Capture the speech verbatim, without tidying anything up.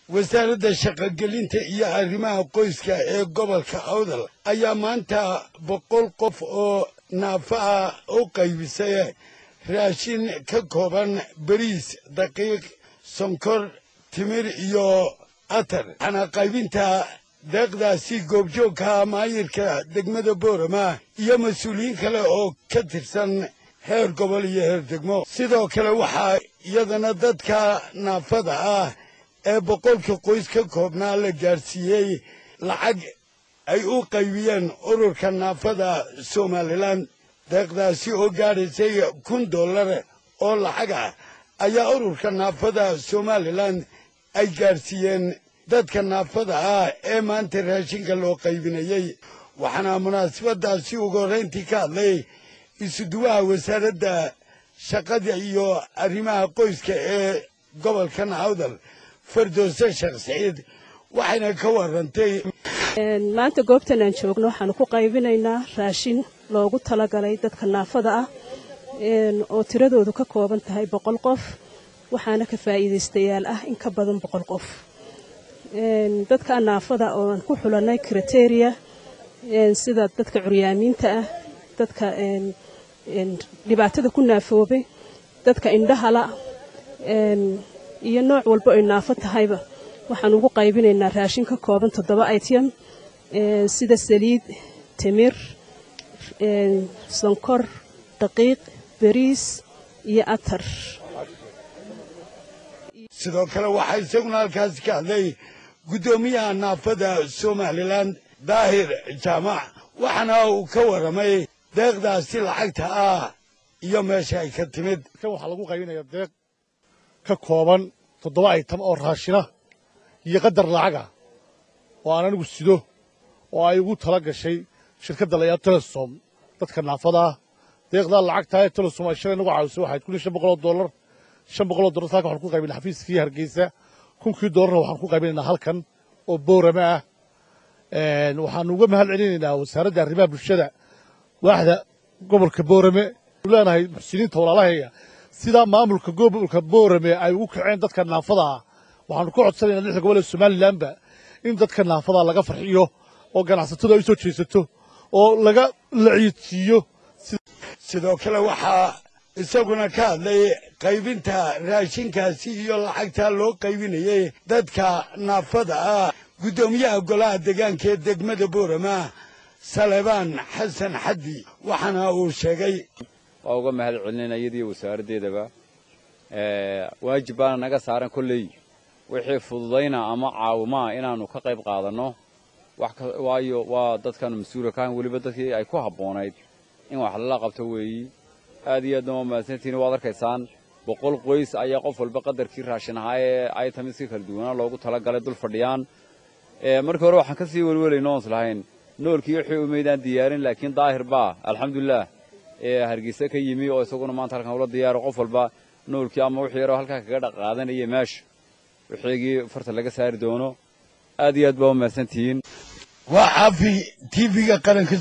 wasaaradda shaqagelinta iyo arrimaha qoyska ee gobolka Awdal ayaa maanta boqol qof oo naafa ah u qaybisay raashin ka kooban bariis, daqiiq, sonkor, timir iyo atar. Ana qaybinta deeqdaasi goobjoogka maayirka degmada Boorama iyo mas'uuliyiin kale oo ka tirsan heer gobol iyo heer degmo. Sidoo kale waxaa iyadana dadka naafada ah ee boqolka qoys ka koobnaa la gaarsiiyey lacag ay u qaybiyeen ururka naafada Somaliland. deeqdaasi oo gaadhaysay kun dollar oo lacag ah ayaa ururka naafada Somaliland ay gaarsiiyeen dadka naafada ah ee maanta raashinka loo qaybinayay. waxaana munaasabadaasi ugu horreyntii ka hadlay isuduwaha wasaaradda shaqada iyo arrimaha qoyska ee gobolka Awdal Firdowse Sheekh Saciid waxayna ka warantay maanta goobtan aan joogno waxaan ku qaybinaynaa raashin loogu talagalay dadka naafada ah oo tiradoodu ka kooban tahay boqol qof waxaana ka faa'iideystayaal ah in ka badan boqol qof. dadka naafada oo aan ku xulanay criteria sida dadka curyaamiinta ah, dadka dhibaatada ku naafoobay, dadka indhaha la iyo nooc walba ay naafo tahayba waxaan ugu qaybinaynaa raashin ka kooban toddoba item sida saliid, timir, sonkor, daqiiq, bariis iyo atar. sidoo kale waxaa isaguna halkaasi ka hadlay guddoomiyaha naafada Somaliland Daahir Jaamac waxaana uu ka waramay deeqdaasi lacagta ah iyo meesha ay ka timid. waxaa lagu qaybinayaa deeq ka kooban toddoba item oo raashina iyo qadar lacaga oo aan anigu sido oo ay ugu tala gashay shirkadda la yiraahdo Telesom dadka naafada ah. deeqda lacagta ee Telesom ay shalay nagu caawisay waxay kun iyo shan boqol oo dollar shan boqol oo dollar saaka waxaan ku qaybinay xafiiskii Hargeysa kun dollar waxaan ku qaybinaynaa halkan oo Boorama ah. een waxaan uga mahad celinaynaa wasaaradda arrimaha bulshada waaxda gobolka Boorame leenahay muxsiniinta walaalaheeya sida maamulka gobolka Boorame ay ugu kaceen dadka naafada ah. waxaan ku codsanaynaa lixda gobol ee Somaliland in dadka naafada laga farxiyo oo ganacsatada ay soo jeesato oo laga laciidsiyo. sidoo kale waxaa isaguna ka hadlay qaybinta raashinkaasi iyo lacagta loo qaybinayay dadka naafada ah guddoomiyaha golaha deegaanka ee degmada Boorama Salebaan Xasan Xaddi waxaana uu sheegay waa uga mahad celinayay wasaaraddeedaba ee waajib baan naga saaran kulley wixii fududayna ama caawima inaanu ka qayb qaadano wax waayo waa dadkan mas'uulka ka waliba dadkii ay ku haboonayd in wax la qabto weeyi. aad iyo aad ma maasantiin waad arkaysaan boqol qoys ayaa qof walba qadarkii raashin ahaa ee ay tamiski kala duwanaa loogu tala galay dul fadhiyaan. ee markii hore waxaan ka sii walwalaynaa oo islahayn noolkii wixii u meedaan diyaarin laakiin daahir baa alxamdulillah ee Hargeysa ka yimi oo isaguna maanta halkan ula diyaaro qof walba noolkii ama wixii yar halka kaga dhaqaadanaya meesh wixii farta laga saari doono. aad iyo aad baa maasantiin. waa Caafi T V-ga qaranka